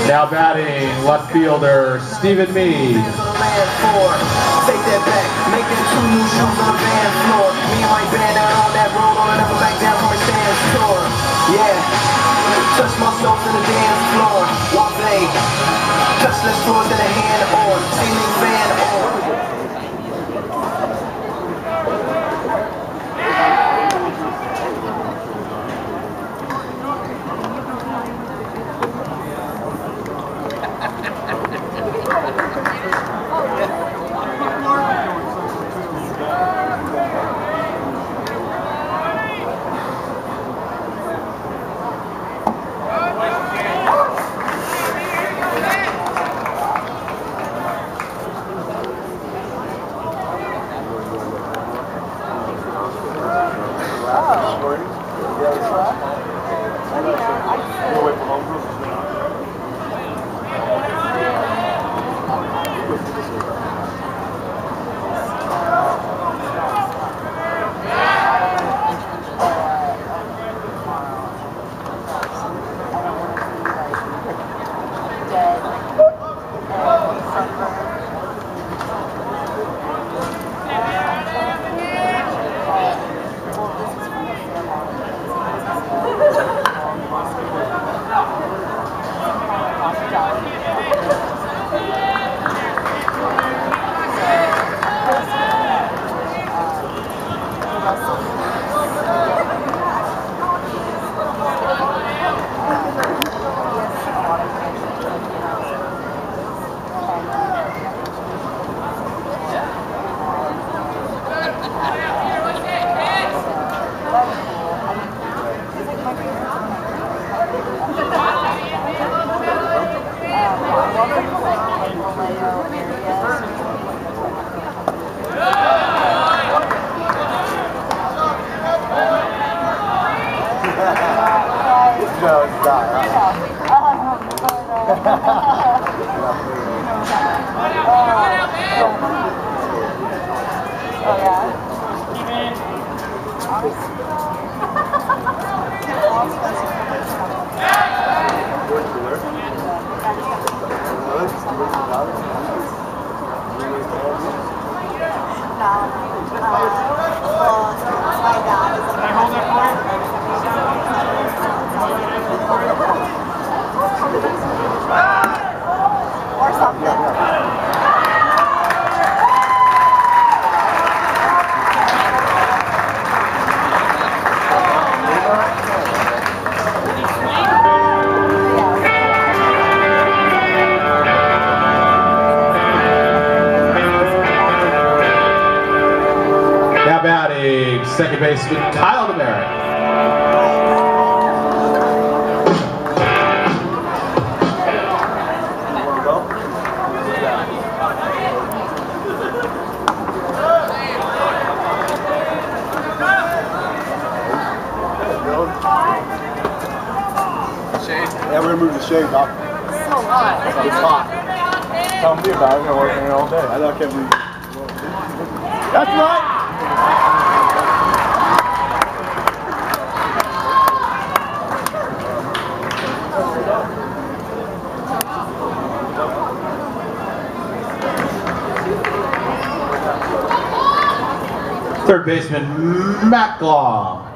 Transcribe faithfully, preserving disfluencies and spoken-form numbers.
Now batting, left fielder Stephen Mead. Take that back, make them two new shoes on the band floor. Me and my band out on that road, all never back down from a dance tour. Yeah, touch myself to the dance floor. While they touch less floors than a hand or ceiling fan or. No, it's not. Oh, yeah? Can I hold that for you? Or something. Now batting, second baseman Kyle DeMeritt. Yeah, we're gonna move the shade up. It's so hot. It's hot. Tell me about it. I'm gonna work in here all day. I know, I can't believe it. That's right. Third baseman Matt Glaw.